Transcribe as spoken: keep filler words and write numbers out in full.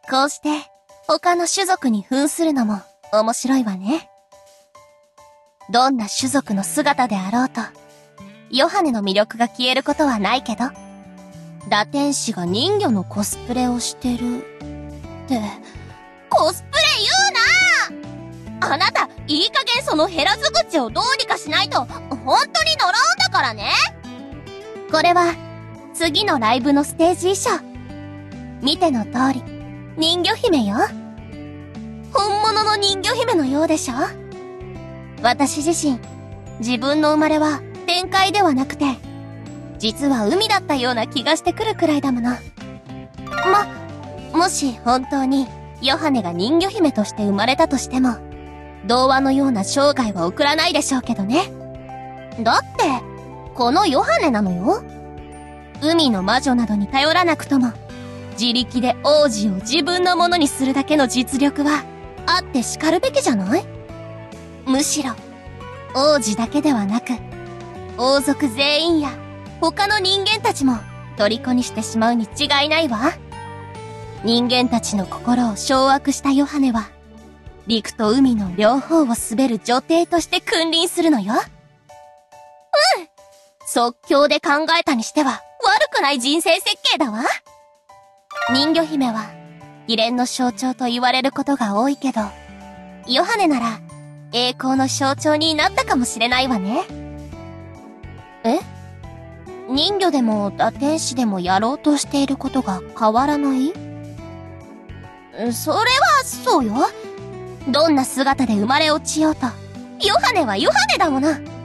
こうして、他の種族に扮するのも面白いわね。どんな種族の姿であろうと、ヨハネの魅力が消えることはないけど、堕天使が人魚のコスプレをしてる。って、コスプレ言うな！あなた、いい加減その減らず口をどうにかしないと、本当に呪うんだからね！これは、次のライブのステージ衣装。見ての通り、人魚姫よ。本物の人魚姫のようでしょ？私自身、自分の生まれは天界ではなくて、実は海だったような気がしてくるくらいだもの。ま、もし本当にヨハネが人魚姫として生まれたとしても、童話のような生涯は送らないでしょうけどね。だって、このヨハネなのよ。海の魔女などに頼らなくとも、自力で王子を自分のものにするだけの実力は、あって叱るべきじゃない？むしろ、王子だけではなく、王族全員や他の人間たちも虜にしてしまうに違いないわ。人間たちの心を掌握したヨハネは、陸と海の両方を滑る女帝として君臨するのよ。うん！即興で考えたにしては悪くない人生設計だわ。人魚姫は、貴恋の象徴と言われることが多いけど、ヨハネなら、栄光の象徴になったかもしれないわね。え？人魚でも堕天使でもやろうとしていることが変わらない？それはそうよ。どんな姿で生まれ落ちようと、ヨハネはヨハネだもの。